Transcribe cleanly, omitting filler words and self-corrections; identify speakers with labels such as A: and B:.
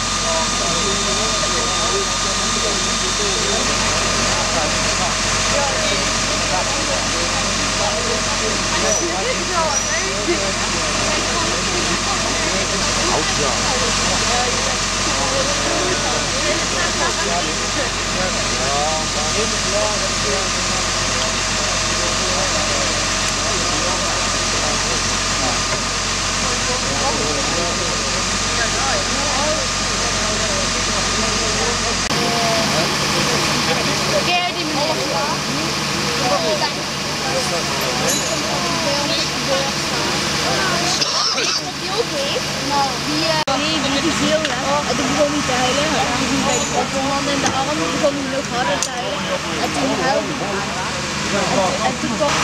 A: Die is heel leuk. En toen begon hij te huilen. En toen ging hij de man in de arm. Toen begon hij nog harder te huilen. En toen huilde hij. En toen kwam...